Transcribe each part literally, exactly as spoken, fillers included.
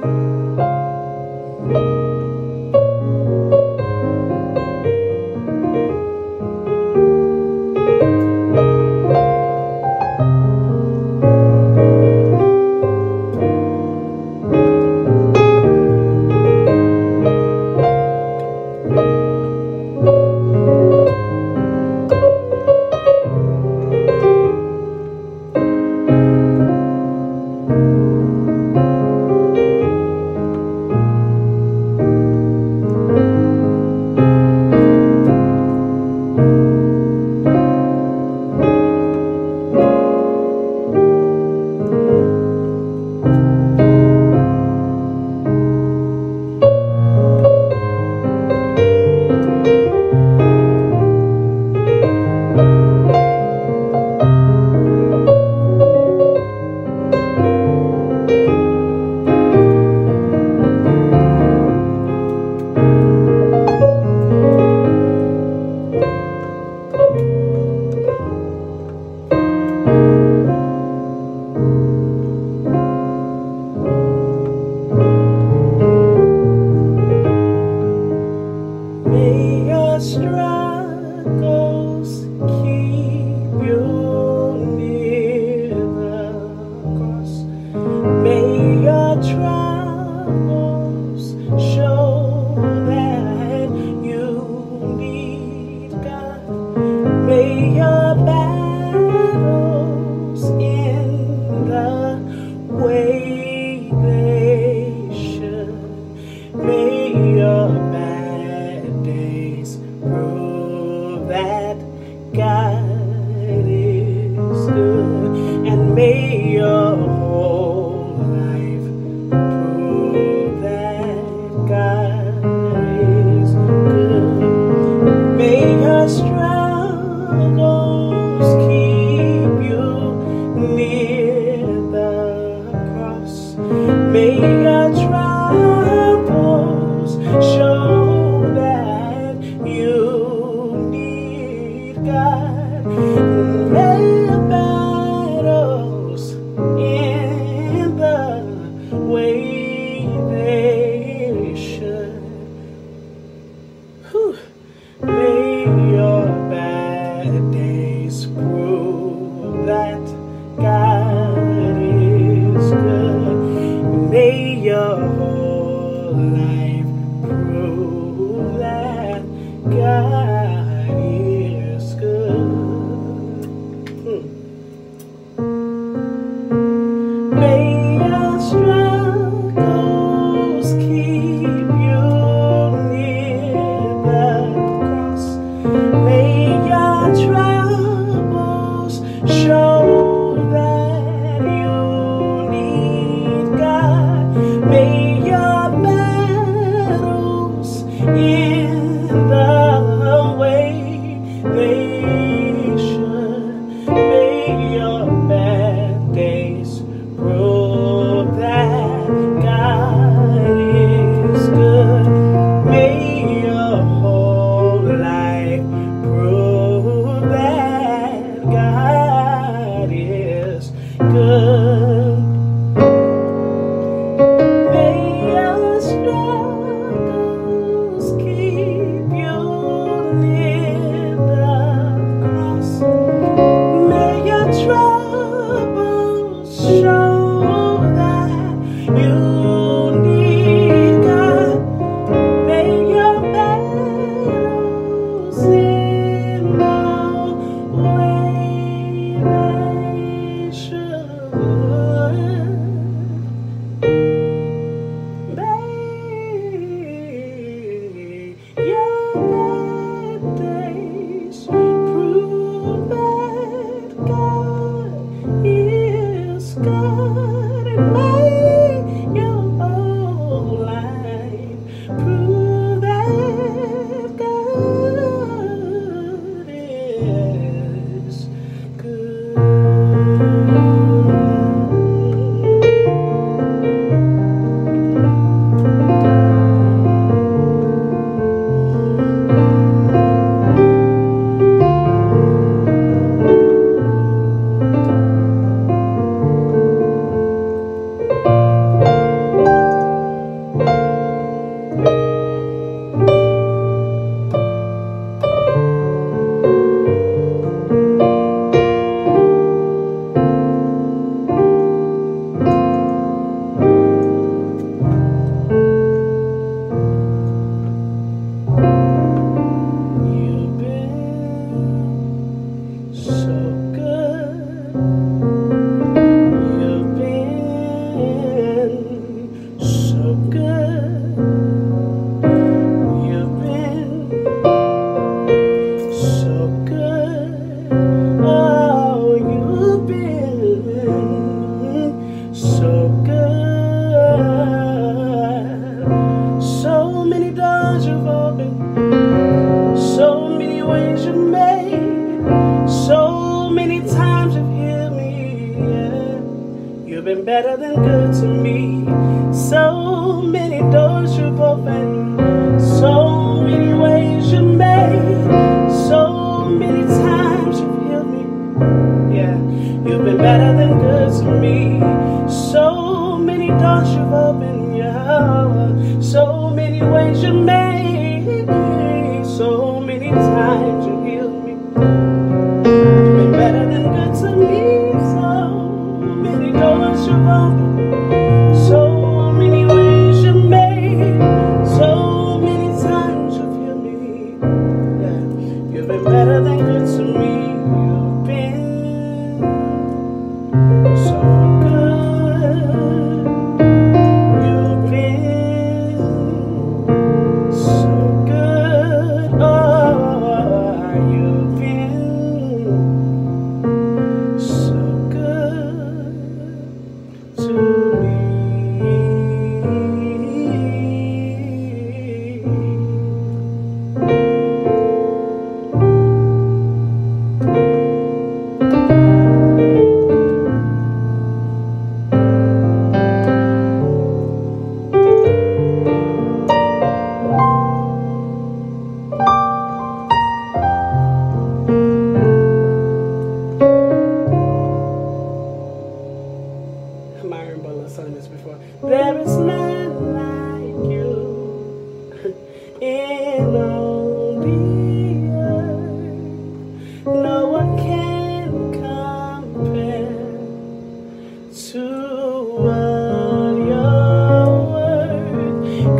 God, and may your better than good to me. So many doors you've opened, so many ways you made, so many times you've healed me. Yeah, you've been better than good to me. So many doors you've opened, yeah, so many ways you made, so many times you healed me. You've been better than good to me. So many doors you've opened, so many ways you made, so many times you've healed me. Yeah, you've been better than good to me. You've been so good. You've been so good. Oh, you've been so good to me. Myron Butler sung this before. There is none like you in all the earth. No one can compare to what your word,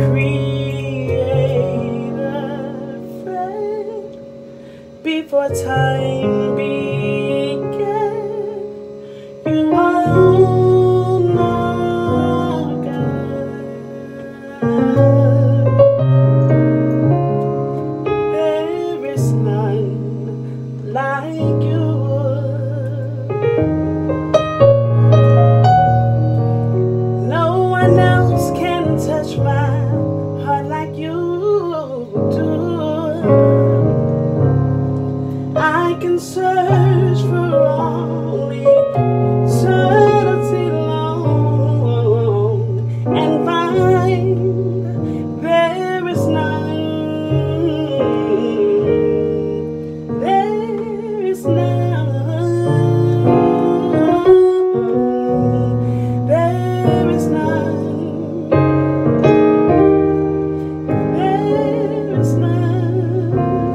Creator, friend, before time began. You are on our God. There is none like you. No one else can touch my heart like you do. I can search for all eternity long and find there is none. There is none. There is none. There is none.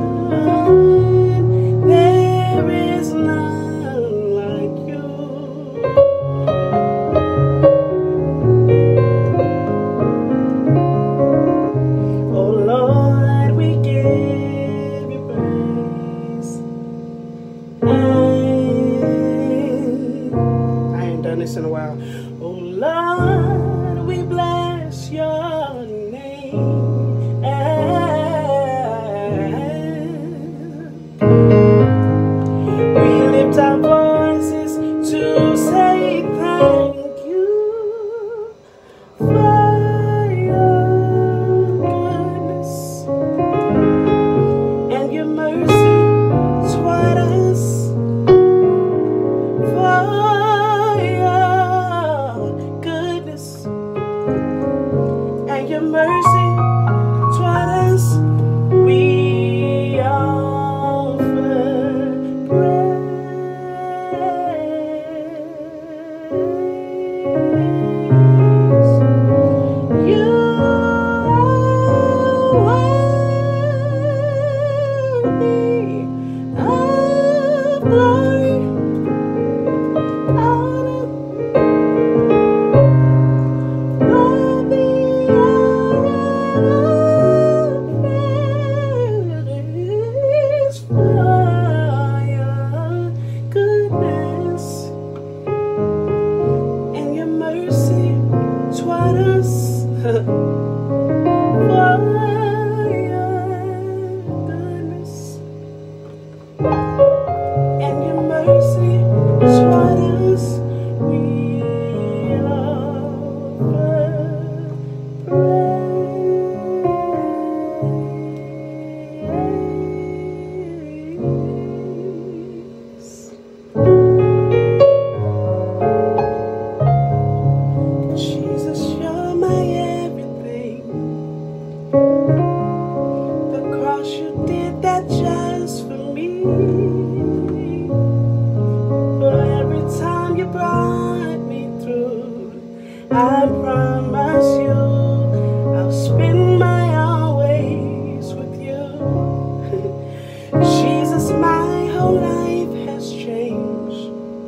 There is none like you. Oh Lord, we give you praise. And I ain't done this in a while. Oh Lord, we bless your name. And we lift our voices to say thank you for your goodness and your mercy toward us, for your goodness and your mercy toward us. We offer praise. You are worthy of glory, honor, worthy of promise you I'll spend my always with you. Jesus, my whole life has changed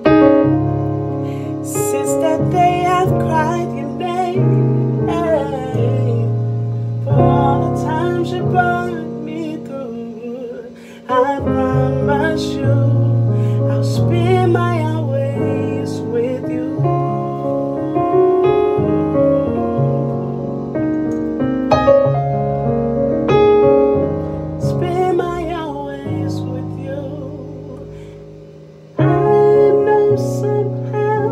since that day I've cried your name. For all the times you brought me through, I promise you I'll spend my always with you. Spend my always with you. I know somehow,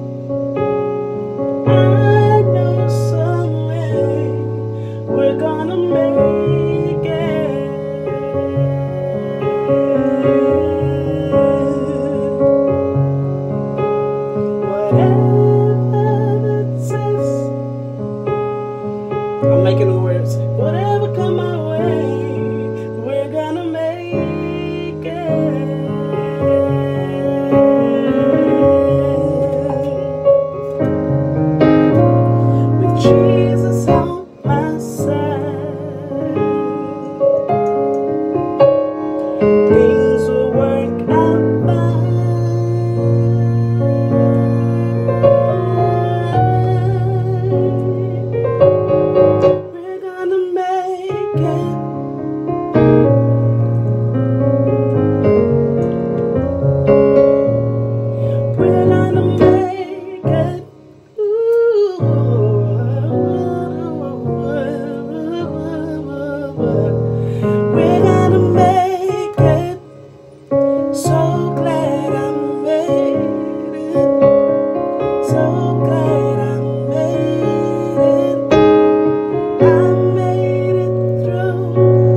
I know some way we're gonna make it. I'm making the words. Whatever come my way, we're gonna make it. With Jesus on my side, things will work out We're gonna make it. We're gonna make it. Ooh. We're gonna make it. So glad I made it. So glad I made it. I made it through.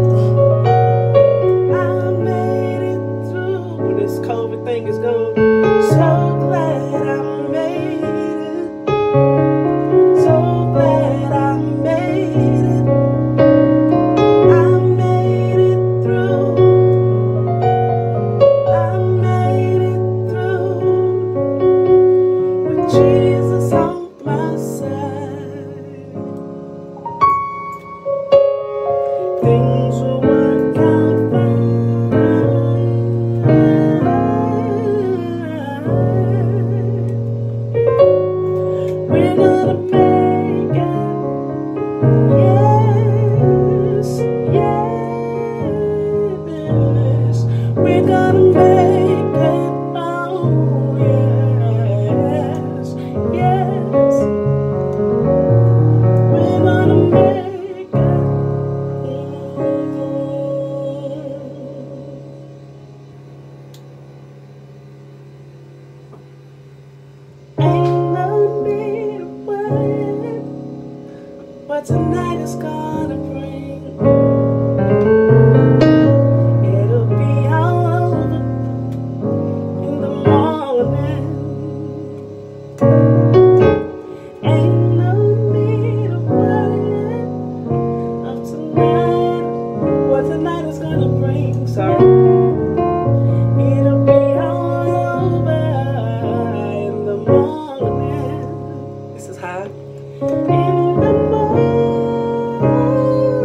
I made it through. When this COVID thing is gone. So glad I made it. So glad I made it. I made it through. I made it through. With Jesus on my side, things will work out fine. We're gonna make it. Yes, yes. We're gonna make it. Oh, yes, yes. We're gonna make it. Ain't no need to worry what tonight is gonna bring. It'll be all over in the morning. Ain't no need to worry of tonight, what tonight is gonna bring. Sorry. It'll be all over in the morning. This is high. In the morning.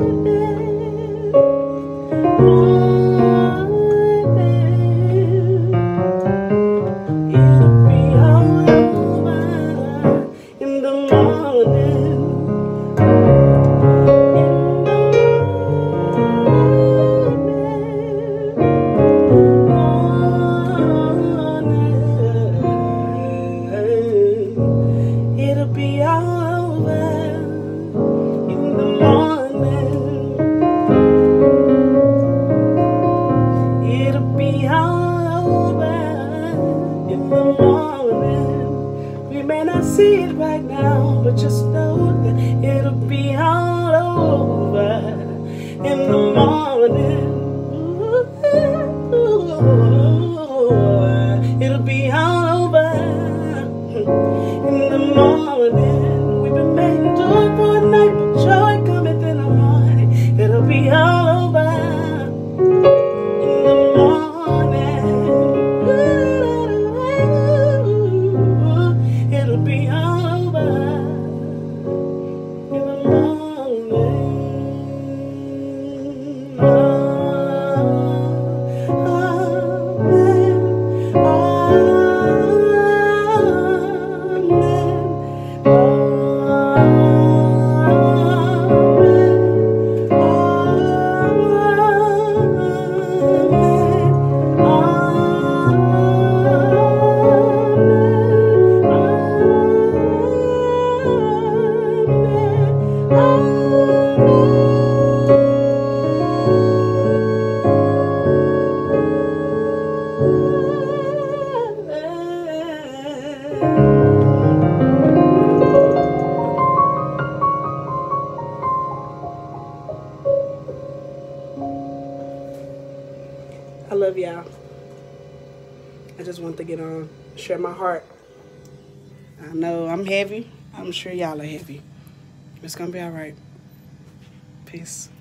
I love y'all. I just want to get on, share my heart. I know I'm heavy. I'm sure y'all are heavy. It's gonna be all right. Peace.